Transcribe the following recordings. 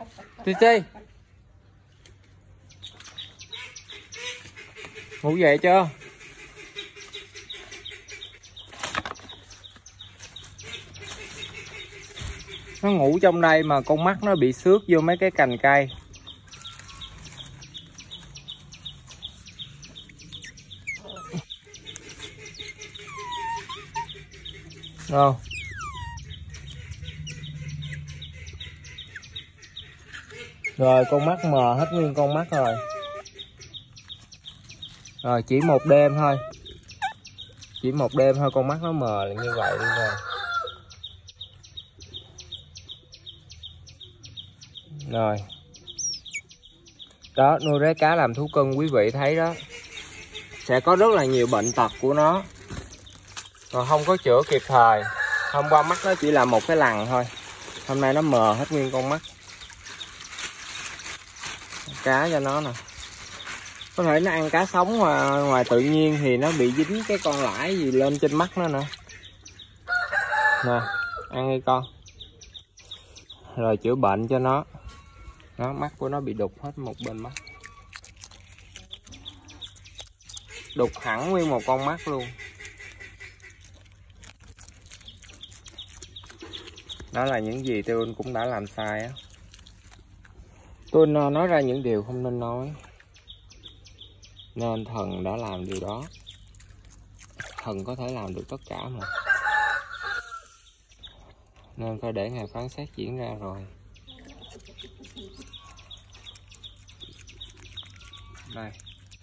Titi ngủ dậy chưa? Nó ngủ trong đây mà con mắt nó bị xước vô mấy cái cành cây. Đâu? Rồi con mắt mờ hết nguyên con mắt rồi. Rồi chỉ một đêm thôi. Chỉ một đêm thôi con mắt nó mờ là như vậy đi rồi. Rồi. Đó, nuôi rái cá làm thú cưng quý vị thấy đó. Sẽ có rất là nhiều bệnh tật của nó. Rồi không có chữa kịp thời. Hôm qua mắt nó chỉ là một cái lằn thôi. Hôm nay nó mờ hết nguyên con mắt. Cá cho nó nè. Có thể nó ăn cá sống ngoài tự nhiên thì nó bị dính cái con lãi gì lên trên mắt nó nữa. Nè, ăn đi con. Rồi chữa bệnh cho nó. Đó, mắt của nó bị đục hết một bên mắt. Đục hẳn nguyên một con mắt luôn. Đó là những gì tôi cũng đã làm sai á. Tôi nói ra những điều không nên nói. Nên thần đã làm điều đó. Thần có thể làm được tất cả mà. Nên phải để ngày phán xét diễn ra rồi. Đây.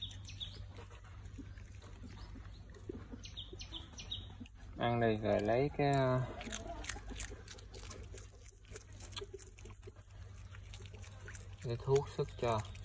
Ăn đi rồi lấy cái thuốc sức cho.